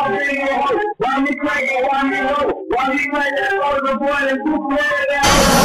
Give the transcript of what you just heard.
Why me crack it, why me low? Why me crack that other boy and two play down?